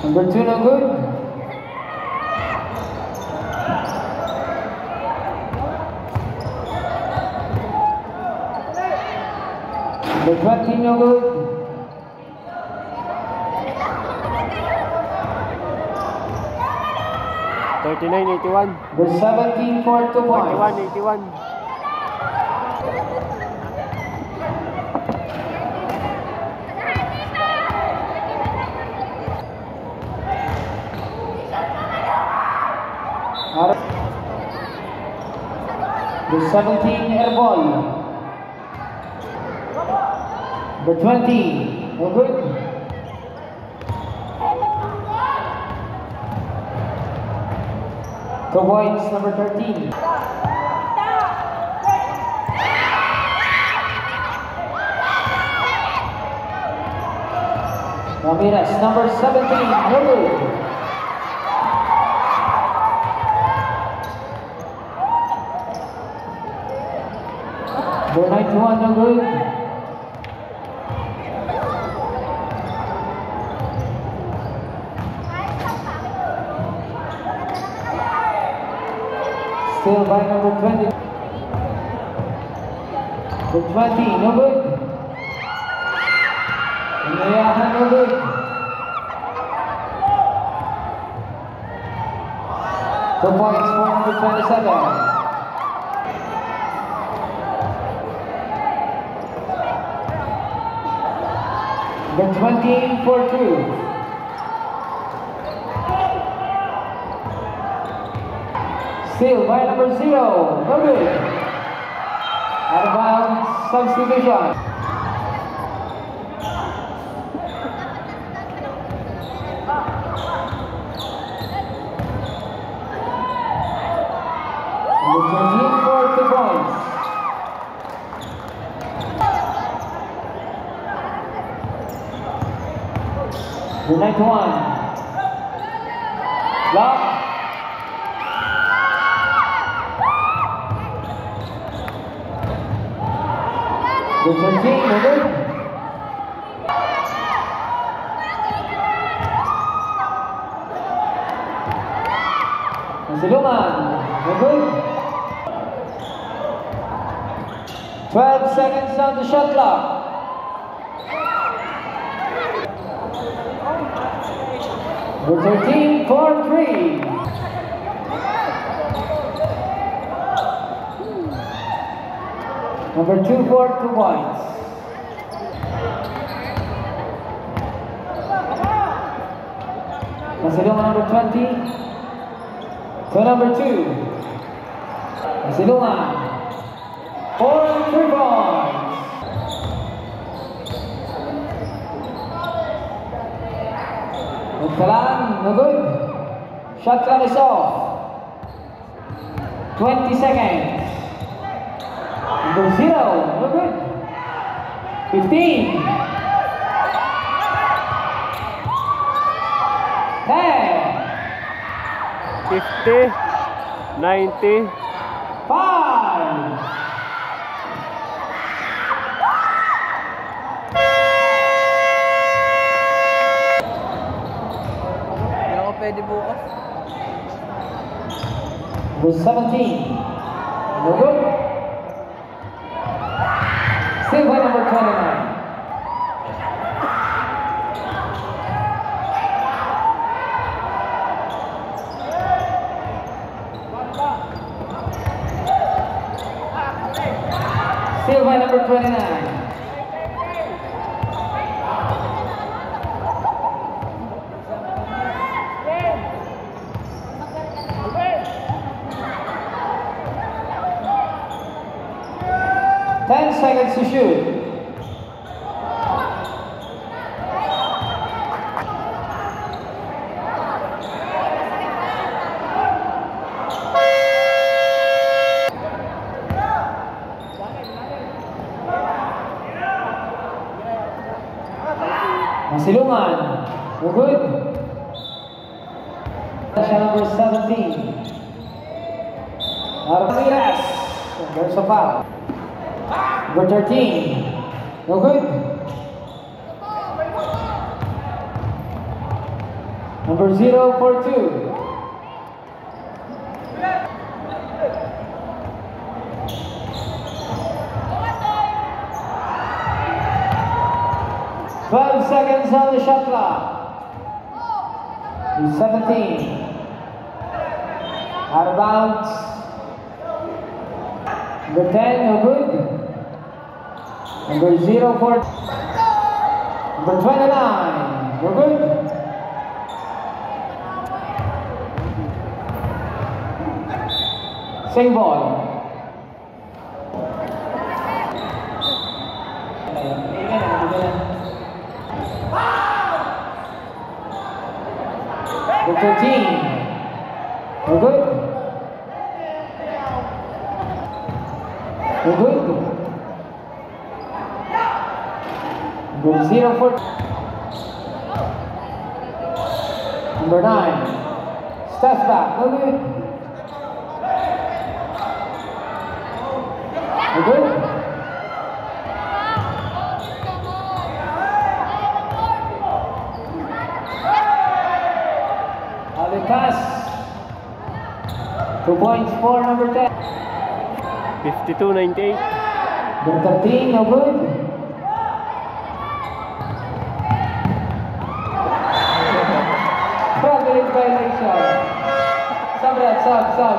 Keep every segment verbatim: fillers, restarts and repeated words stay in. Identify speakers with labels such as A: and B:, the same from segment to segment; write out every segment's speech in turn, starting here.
A: Number two, no good. Number twenty, no good.
B: thirty-nine eighty-one.
A: Number seventeen for two points.
B: forty-one eighty-one.
A: Number seventeen, air ball. Number twenty, no good. Two points, number thirteen. Ramirez, number seventeen, no good. Number ninety-one, no good. Still by number twenty. Number twenty, no good. Inayahan, no good. Two points for number twenty-seven. Number twenty for two. Still by number zero. No good. Out of bounds, substitution. Number thirteen for two points. Number ninety-one. Lock. Number thirteen, no good. Masilungan, no good. twelve seconds on the shot clock. Number thirteen for three. Number two for two points. Masilungan, number twenty. To number two. Masilungan. For three points. Magkalaan, no good. Shot clock is off. twenty seconds. Number zero, no good. fifteen. ten.
B: fifty. ninety.
A: five.
C: Hindi ako pwede bukas.
A: Number seventeen. No good. Still by number twenty-nine. Still by number twenty-nine. Ten seconds to shoot. Masilungan, no good. Siya number seventeen. Ramirez, there's a foul. Number thirteen, no good. Number zero for two. Twelve seconds on the shot clock. He's seventeen. Out of bounds. Number ten, no good. Number zero for number twenty-nine, no good. Same ball. Number thirteen, no good. No good. Number zero for number nine. Steps back, no good. No good. Ali pass. Two points for number ten.
B: fifty-two ninety-eight.
A: Number thirteen, no good. Struggling violation. Sub, red, sub, sub.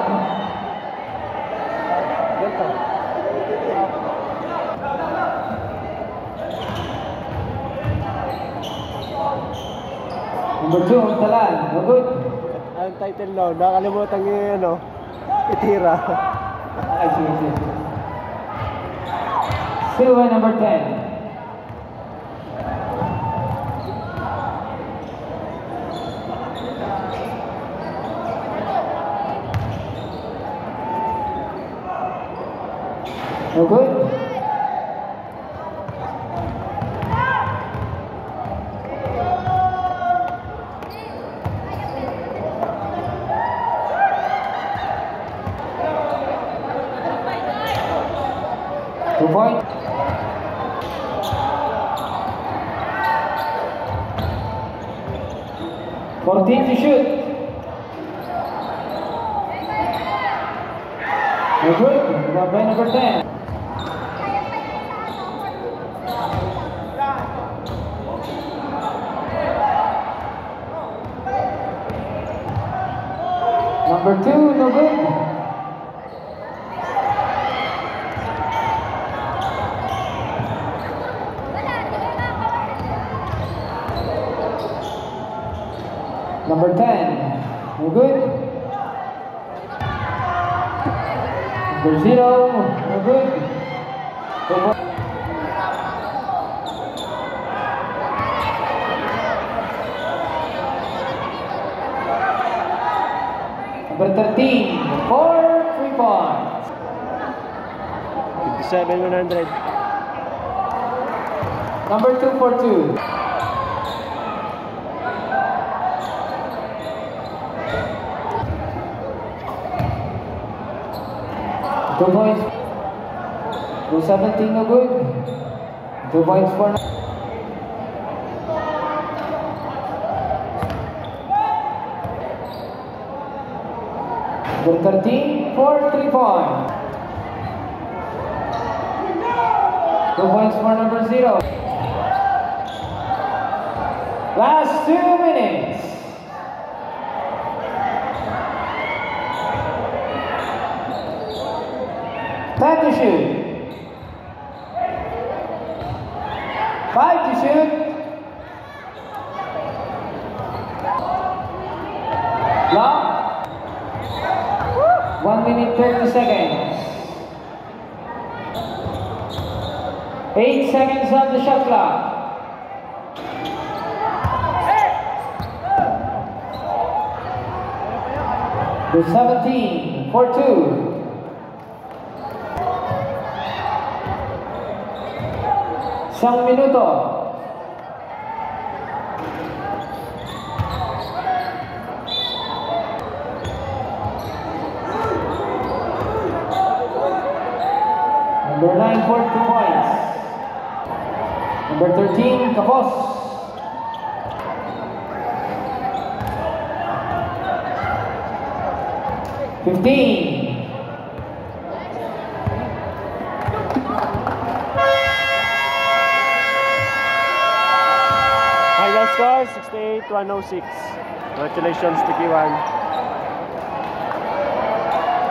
A: Number two, Talan, no good.
B: Ang title no, nakalimutan niyo yung ano, itira.
A: I see, I see. Silva, number ten. No good. Two point. Fourteen to shoot. No good. Rebound by number ten. Number two, no good. Number ten, no good. Number zero, no good. Number thirteen, four three points.
B: fifty-seven one hundred.
A: Number two for two. Two points. Two seventeen, no good. Two points for. Number thirteen for three points. Two points for number zero. Last two minutes. Ten to shoot. Five to shoot. Block. One minute thirty seconds. Eight seconds on the shot clock. The seventeen for two. Isang minuto. Number nine for two points. Number thirteen, Kapos. fifteen.
B: Final score, sixty-eight to one oh six. Congratulations to Kiwan.